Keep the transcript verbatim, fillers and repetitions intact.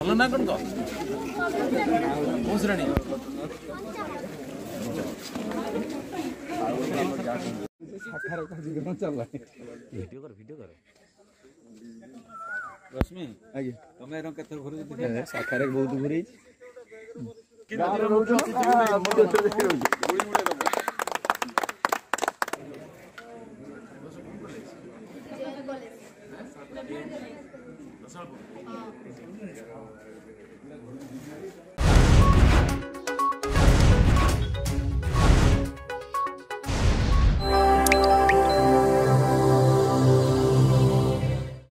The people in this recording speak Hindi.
ଭଲ ନା କଣ କହ କୋଉ ଶ୍ରେଣୀ ଭିडिଓ कर वीडियो कर रश्मि आगे तमे रंग केतर घरे देखै शाखारे बहुत घुरै कि रहउछ